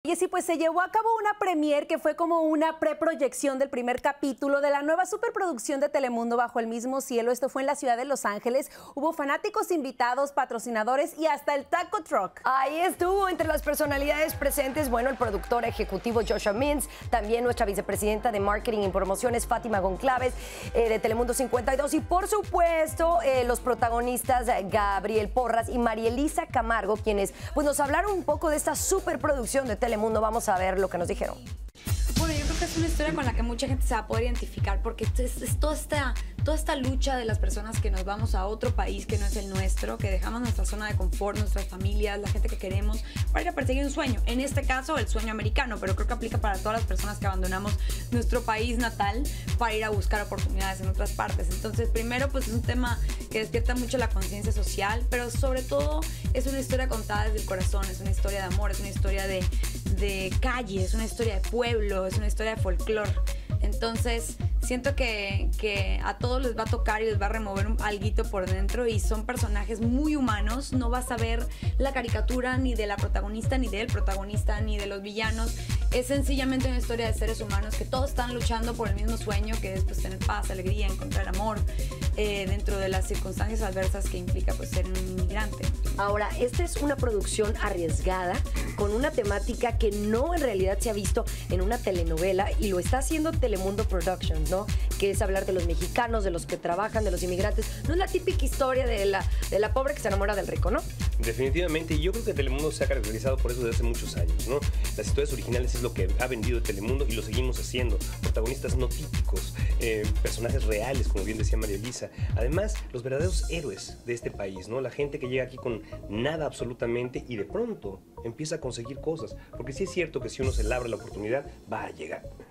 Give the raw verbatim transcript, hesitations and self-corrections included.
Y así pues se llevó a cabo una premiere que fue como una preproyección del primer capítulo de la nueva superproducción de Telemundo Bajo el Mismo Cielo. Esto fue en la ciudad de Los Ángeles. Hubo fanáticos invitados, patrocinadores y hasta el Taco Truck. Ahí estuvo entre las personalidades presentes, bueno, el productor ejecutivo Joshua Mintz, también nuestra vicepresidenta de Marketing y Promociones Fátima Goncalves eh, de Telemundo cincuenta y dos y por supuesto eh, los protagonistas eh, Gabriel Porras y Marielisa Camargo, quienes pues nos hablaron un poco de esta superproducción de Telemundo. Vamos a ver lo que nos dijeron. Bueno, yo creo que es una historia con la que mucha gente se va a poder identificar porque es, es toda, esta, toda esta lucha de las personas que nos vamos a otro país que no es el nuestro, que dejamos nuestra zona de confort, nuestras familias, la gente que queremos, para ir a perseguir un sueño. En este caso, el sueño americano, pero creo que aplica para todas las personas que abandonamos nuestro país natal para ir a buscar oportunidades en otras partes. Entonces, primero, pues es un tema que despierta mucho la conciencia social, pero sobre todo es una historia contada desde el corazón, es una historia de amor, es una historia de, de calle, es una historia de pueblo, es una historia de folclore. Entonces, siento que, que a todos les va a tocar y les va a remover un alguito por dentro y son personajes muy humanos. No vas a ver la caricatura ni de la protagonista, ni del protagonista, ni de los villanos. Es sencillamente una historia de seres humanos que todos están luchando por el mismo sueño, que es pues, tener paz, alegría, encontrar amor eh, dentro de las circunstancias adversas que implica pues, ser un inmigrante. Ahora, esta es una producción arriesgada con una temática que no en realidad se ha visto en una telenovela y lo está haciendo Telemundo Productions, ¿no? Que es hablar de los mexicanos, de los que trabajan, de los inmigrantes. No es la típica historia de la, de la pobre que se enamora del rico, ¿no? Definitivamente, y yo creo que Telemundo se ha caracterizado por eso desde hace muchos años, ¿no? Las historias originales es lo que ha vendido Telemundo y lo seguimos haciendo. Protagonistas no típicos, eh, personajes reales, como bien decía María Elisa. Además, los verdaderos héroes de este país, ¿no? La gente que llega aquí con nada absolutamente y de pronto empieza a conseguir cosas. Porque sí es cierto que si uno se labra la oportunidad, va a llegar.